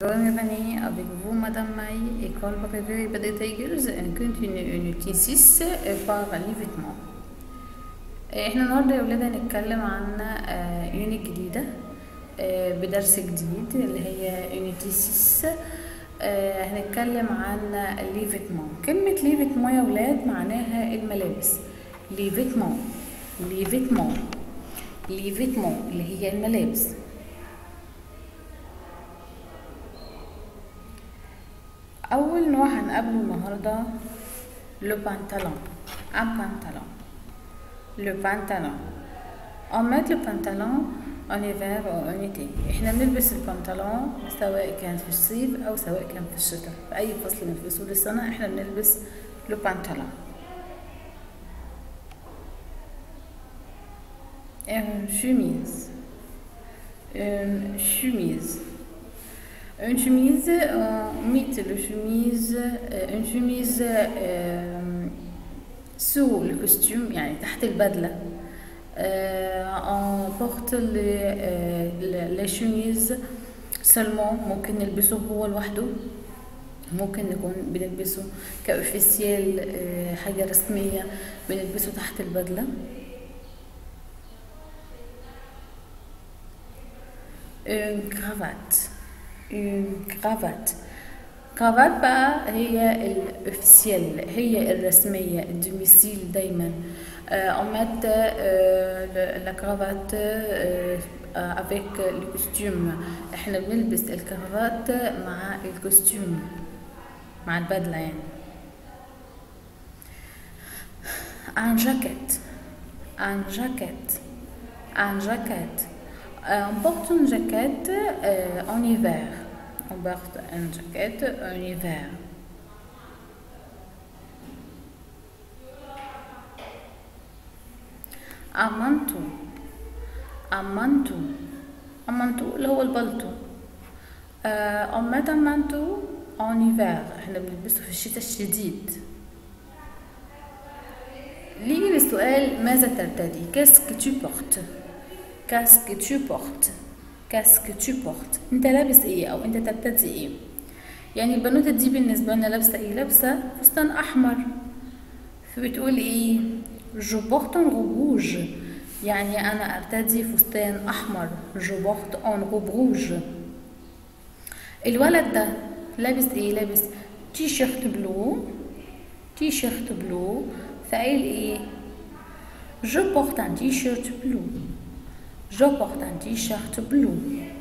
Bienvenue avec vous, Madame Maï, École Brevet بدء Tigers, continue unité 6 par les vêtements. احنا النهارده يا ولاد هنتكلم عن يونت جديدة بدرس جديد اللي هي يونيتي 6. هنتكلم عن لي فيتمون. كلمة لي فيتمون يا ولاد معناها الملابس. لي فيتمون لي فيتمون لي فيتمون اللي هي الملابس. أول نوع هنقابله النهاردة لو بانتالون. un pantalon. Le pantalon. On met le pantalon en hiver ou en été. احنا بنلبس البنطلون سواء كان في الصيف او سواء كان في الشتاء. في اي فصل من فصول السنة احنا بنلبس لو بانتالون. Une chemise. Une chemise. Une chemise, on met le chemise, une chemise sous le costume, يعني تحت البدلة. on porte les chemises seulement. ممكن نلبسه هو لوحده، ممكن نكون بنلبسه كأوفيسيال، حاجة رسمية بنلبسه تحت البدلة. une cravate. une cravate. كرافات بقى هي الأوفيسيال، هي الرسمية، الدوميسيل دايما. on met la cravate avec le costume. احنا بنلبس الكرافات مع الكوستيوم، مع البدلة يعني. un jacket. un jacket. un jacket. on porte une jaquette en hiver. On porte une jaquette en hiver. Un manteau. un manteau. un manteau اللي هو البلطو. on met un manteau en hiver. احنا بنلبسه في الشتاء الشديد. ليجي للسؤال ماذا ترتدي؟ qu'est-ce que tu portes؟ qu'est-ce que tu portes؟ qu'est-ce que tu portes؟ انت لابس ايه او انت ترتدي ايه؟ يعني البنوتة دي بالنسبة لنا لابسة ايه؟ لابسة فستان احمر، فبتقول ايه؟ je porte un robe rouge. يعني انا ارتدي فستان احمر. je porte un robe rouge. الولد ده لابس ايه؟ لابس تي شيرت بلو. تي شيرت بلو، فقايل ايه؟ je porte un t-shirt bleu. je porte un t-shirt bleu.